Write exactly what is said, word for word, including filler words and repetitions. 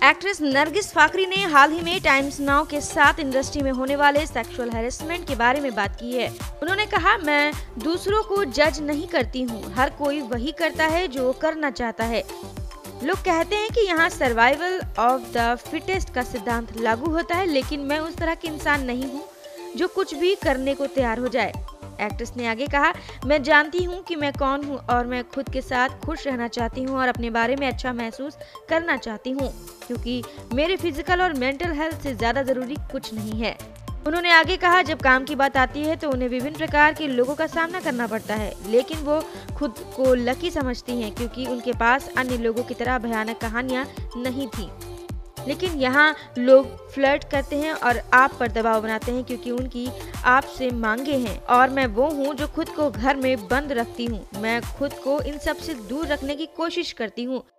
Actress Nargis Fakhri ने हाल ही में times now के साथ इंडस्ट्री में होने वाले सेक्सुअल हैरेसमेंट के बारे में बात की है। उन्होंने कहा, मैं दूसरों को जज नहीं करती हूँ, हर कोई वही करता है जो करना चाहता है। लोग कहते हैं कि यहाँ सर्वाइवल ऑफ द फिटेस्ट का सिद्धांत लागू होता है, लेकिन मैं उस तरह की इंसान नहीं हूँ जो कुछ भी करने को तैयार हो जाए। एक्ट्रेस ने आगे कहा, मैं जानती हूँ कि मैं कौन हूँ और मैं खुद के साथ खुश रहना चाहती हूँ और अपने बारे में अच्छा महसूस करना चाहती हूँ, क्योंकि मेरे फिजिकल और मेंटल हेल्थ से ज्यादा जरूरी कुछ नहीं है। उन्होंने आगे कहा, जब काम की बात आती है तो उन्हें विभिन्न प्रकार के लोगों का सामना करना पड़ता है, लेकिन वो खुद को लकी समझती हैं क्योंकि उनके पास अन्य लोगों की तरह भयानक कहानियां नहीं थी। लेकिन यहाँ लोग फ्लर्ट करते हैं और आप पर दबाव बनाते हैं क्योंकि उनकी आपसे मांगे हैं, और मैं वो हूँ जो खुद को घर में बंद रखती हूँ। मैं खुद को इन सब से दूर रखने की कोशिश करती हूँ